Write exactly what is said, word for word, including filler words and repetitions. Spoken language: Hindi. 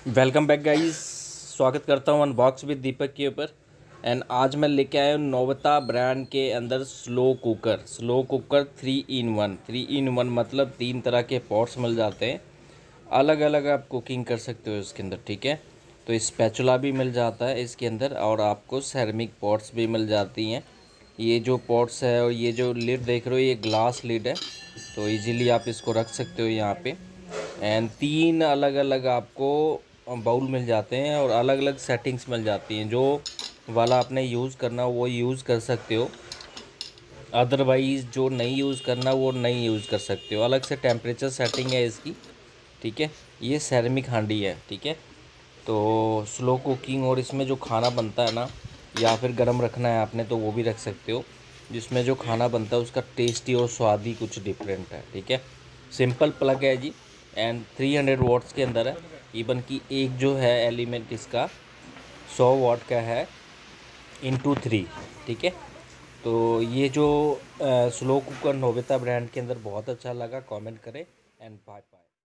Welcome back guys. स्वागत करता हूँ अनबॉक्स विद दीपक के ऊपर। एंड आज मैं लेके आया हूँ नोवेता ब्रांड के अंदर slow cooker slow cooker three in one three in one मतलब तीन तरह के पॉट्स मिल जाते हैं। अलग अलग आप कुकिंग कर सकते हो इसके अंदर, ठीक है। तो स्पैचुला भी मिल जाता है इसके अंदर और आपको सेरेमिक पॉट्स भी मिल जाती हैं। ये जो पॉट्स है और ये जो लिड देख रहे हो ये ग्लास लिड है, तो इजीली आप इसको रख सकते हो यहाँ पे। एंड तीन अलग अलग आपको बाउल मिल जाते हैं और अलग अलग सेटिंग्स मिल जाती हैं। जो वाला आपने यूज़ करना वो यूज़ कर सकते हो, अदरवाइज़ जो नहीं यूज़ करना वो नहीं यूज़ कर सकते हो। अलग से टेम्परेचर सेटिंग है इसकी, ठीक है। ये सेरेमिक हांडी है, ठीक है। तो स्लो कुकिंग और इसमें जो खाना बनता है ना, या फिर गर्म रखना है आपने तो वो भी रख सकते हो। जिसमें जो खाना बनता है उसका टेस्टी और स्वाद ही कुछ डिफरेंट है, ठीक है। सिंपल प्लग है जी। एंड थ्री हंड्रेड वाट्स के अंदर है। इवन की एक जो है एलिमेंट इसका सौ वाट का है इंटू थ्री, ठीक है। तो ये जो स्लो कुकर नोवेता ब्रांड के अंदर बहुत अच्छा लगा, कमेंट करें। And bye bye.